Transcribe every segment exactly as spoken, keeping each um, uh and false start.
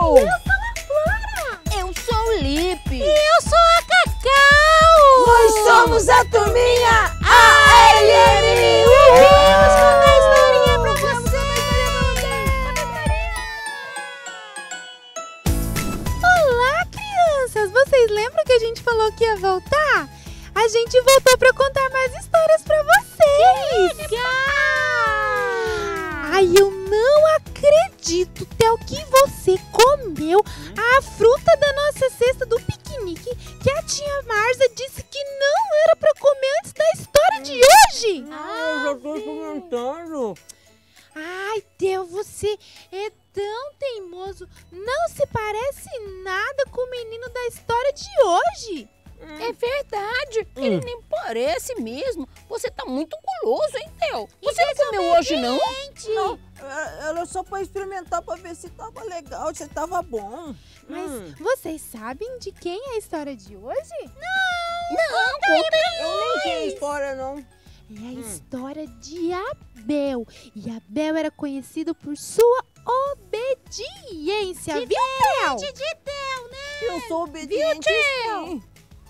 Eu! Eu sou a Flora! Eu sou o Lipe! E eu sou a Cacau! Nós somos a turminha A L M! Vamos contar a historinha pra você! Olá, crianças! Vocês lembram que a gente falou que ia voltar? A gente voltou pra contar mais histórias pra vocês! Que legal! Ai, eu não acredito, Theo, que você comeu a fruta da nossa cesta do piquenique que a tia Marza disse que não era pra comer antes da história de hoje! Ah, eu já tô experimentando. Ai, Theo, você é tão teimoso. Não se parece nada com o menino da história de hoje. É verdade, ele Hum. nem parece mesmo. Você tá muito guloso, hein, Theo? Você não comeu hoje, não? Não, é- era só pra experimentar pra ver se tava legal, se tava bom. Mas Hum. vocês sabem de quem é a história de hoje? Não, conta aí. Eu nem sei a história, não. É a história de Abel. E Abel era conhecido por sua obediência, viu, Theo? de Theo, né? Eu sou obediente, sim.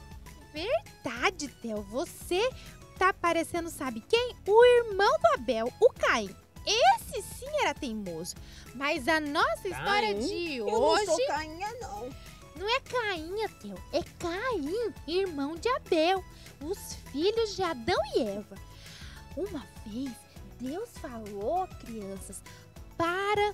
Verdade, Theo. Você tá parecendo, sabe quem? O irmão do Abel, o Caim. Esse sim era teimoso. Mas a nossa história Caim? de Eu não hoje sou cainha, não. não é Caim, Theo. É Caim, irmão de Abel. Os filhos de Adão e Eva. Uma vez, Deus falou, crianças, para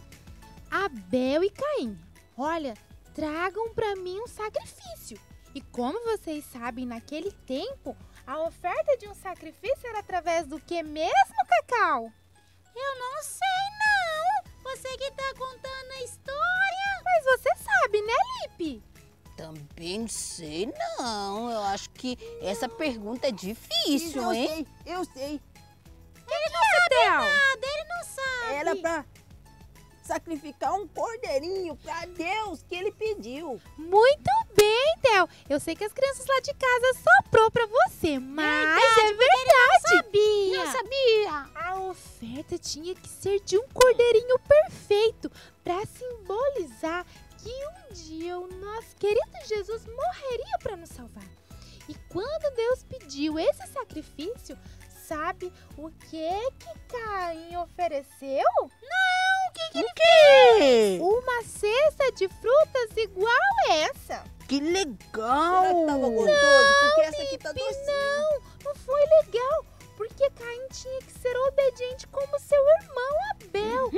Abel e Caim: olha, tragam para mim um sacrifício. E como vocês sabem, naquele tempo, a oferta de um sacrifício era através do que mesmo, Cacau? Eu não sei, não. Você que tá contando a história. Mas você sabe, né, Lipe? Também não sei, não. Eu acho que essa pergunta é difícil, eu hein? sei, eu sei. Ele não sabe nada, ele não sabe. Era pra sacrificar um cordeirinho pra Deus que ele pediu. Muito bem, Theo. Eu sei que as crianças lá de casa soprou pra você, mas é verdade. Sabia. Não sabia. A oferta tinha que ser de um cordeirinho perfeito para simbolizar que um dia o nosso querido Jesus morreria para nos salvar. E quando Deus pediu esse sacrifício, sabe o que que Caim ofereceu? Não, o que que ele quê? Uma cesta de frutas igual essa. Que Será legal. que tava gostoso? Porque essa aqui tá docinha. Não, não foi legal. Porque Caim tinha que ser obediente como seu irmão Abel.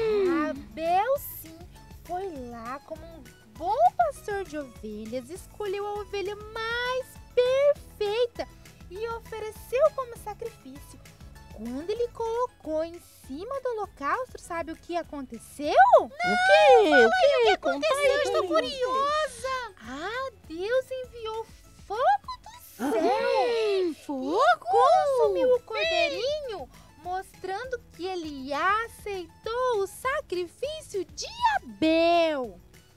Abel, sim, foi lá como um bom pastor de ovelhas, escolheu a ovelha mais perfeita e ofereceu como sacrifício. Quando ele colocou em cima do holocausto, sabe o que aconteceu? O quê? O quê? O que aconteceu? Eu estou curiosa. Ah, Deus enviou fogo do céu. Fogo? Consumiu o cordeirinho, mostrando que ele aceitou o sacrifício de Abel.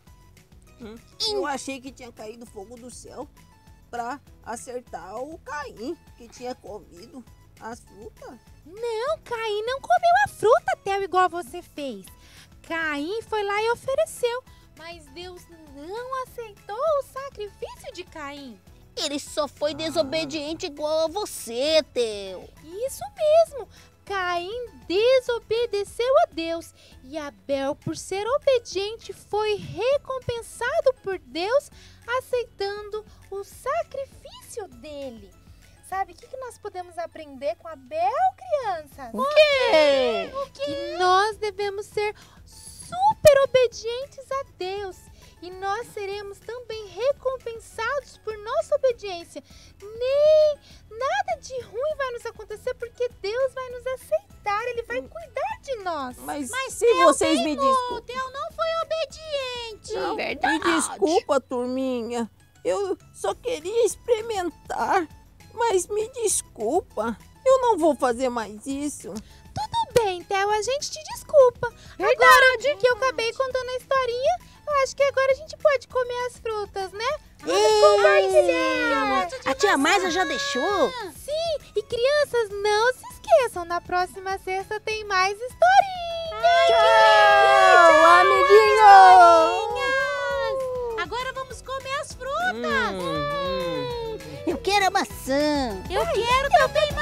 Hum, Eu achei que tinha caído fogo do céu pra acertar o Caim, que tinha comido as frutas. Não, Caim não comeu a fruta, Theo, igual você fez. Caim foi lá e ofereceu, mas Deus não aceitou o sacrifício de Caim. Ele só foi desobediente igual a você, Theo. Isso mesmo, Caim desobedeceu a Deus e Abel, por ser obediente, foi recompensado por Deus, aceitando o sacrifício dele. Sabe o que, que nós podemos aprender com Abel, crianças? O quê? Que nós devemos ser super obedientes a Deus. E nós seremos também recompensados por nossa obediência. Nem nada de ruim vai nos acontecer, porque Deus vai nos aceitar. Ele vai cuidar de nós. Mas, se vocês me desculpem. Theo não foi obediente. Não, Verdade. me desculpa, turminha. Eu só queria experimentar. Mas me desculpa. Eu não vou fazer mais isso. Tudo bem, Theo, a gente te desculpa. Agora que eu acabei contando a historinha, eu acho que agora a gente pode comer as frutas, né? Vamos compartilhar. A tia Marza já deixou? Sim, e crianças, não se esqueçam, na próxima sexta tem mais historinha. Tchau, amiguinho! Tchau. frutas. Eu quero a maçã. Eu quero também